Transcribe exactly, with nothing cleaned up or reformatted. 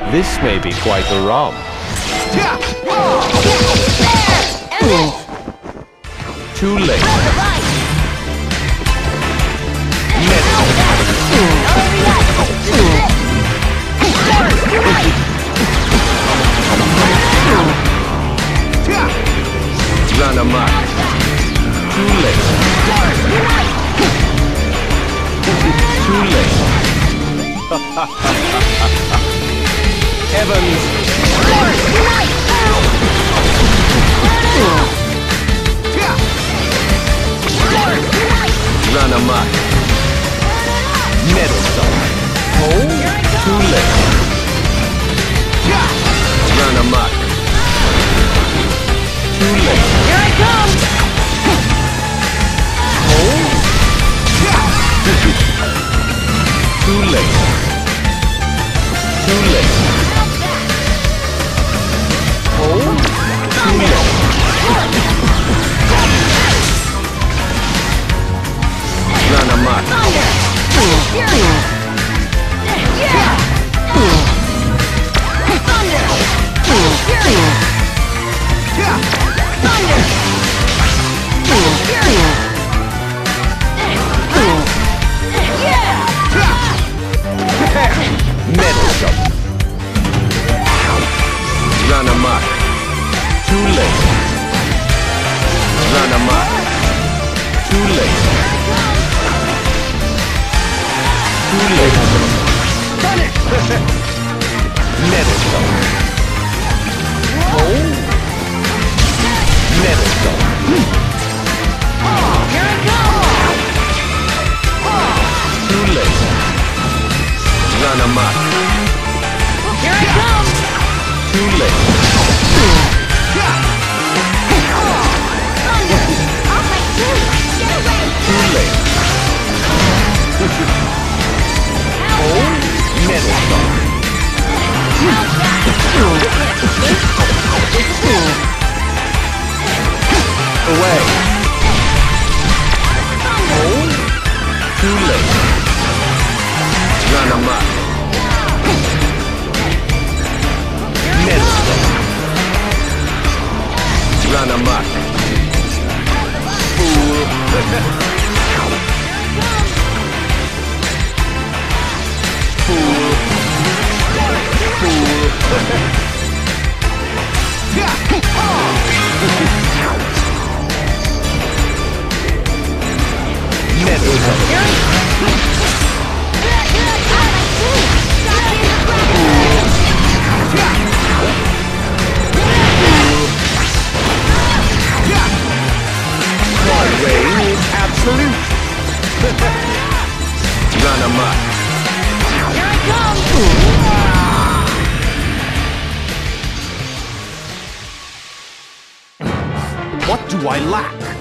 This may be quite a romp. Too late. Run amok. Too late. Too late. Evans. Run amok. Meddlesome. Oh, too late. Run amok. Too late. Here I come! Oh. Too late. Too late. Oh, too late. Run amok. Meddlesome. Run amok. Too late. Run amok. Too late. Too late. Meddlesome. Oh. Meddlesome. Here I come! Too late. Run amok. Here I come! Too late. Too late. Oh, meddlesome. Away. Oh, too late. Run amok. Meddlesome. Run amok. Fool. Fool. Fool. Meddlesome. Way is absolute. Run amok. Here I come! What do I lack?